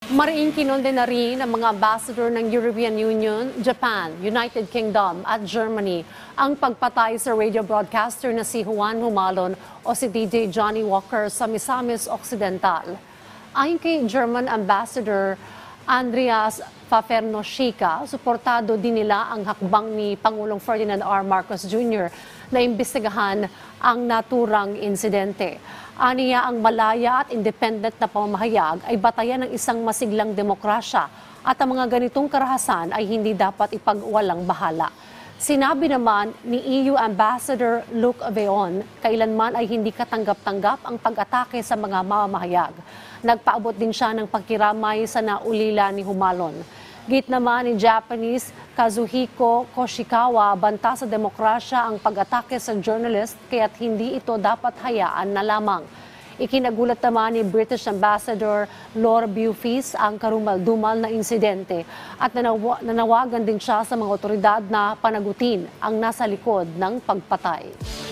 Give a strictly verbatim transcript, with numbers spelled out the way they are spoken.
Mariing kinonde na rin ng mga ambassador ng European Union, Japan, United Kingdom at Germany ang pagpatay sa radio broadcaster na si Juan Humalon o si D J Johnny Walker sa Misamis Occidental. Ayon kay German Ambassador Andreas Pfeffernoschika, suportado din nila ang hakbang ni Pangulong Ferdinand R. Marcos Junior na imbestigahan ang naturang insidente. Aniya ang malaya at independent na pamamahayag ay batayan ng isang masiglang demokrasya at ang mga ganitong karahasan ay hindi dapat ipagwalang bahala. Sinabi naman ni E U Ambassador Luc Veon, kailanman ay hindi katanggap-tanggap ang pag-atake sa mga mamamahayag. Nagpaabot din siya ng pagkiramay sa naulila ni Humalon. Git naman ni Japanese Kazuhiko Koshikawa, banta sa demokrasya ang pag-atake sa journalist kaya't hindi ito dapat hayaan na lamang. Ikinagulat naman ni British Ambassador Laura Bufis ang karumal-dumal na insidente at nanaw- nanawagan din siya sa mga otoridad na panagutin ang nasa likod ng pagpatay.